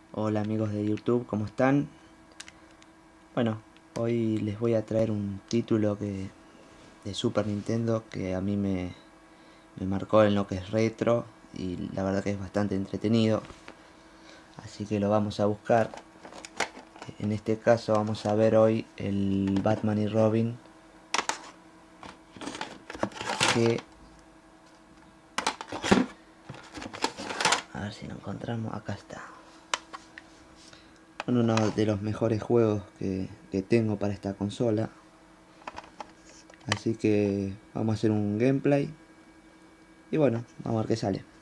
Hola amigos de YouTube, ¿cómo están? Bueno, hoy les voy a traer un título de Super Nintendo que a mí me marcó en lo que es retro y la verdad que es bastante entretenido. Así que lo vamos a buscar. En este caso vamos a ver hoy el Batman y Robin, que a ver si lo encontramos. Acá está. Uno de los mejores juegos que tengo para esta consola. Así que vamos a hacer un gameplay. Y bueno, vamos a ver qué sale.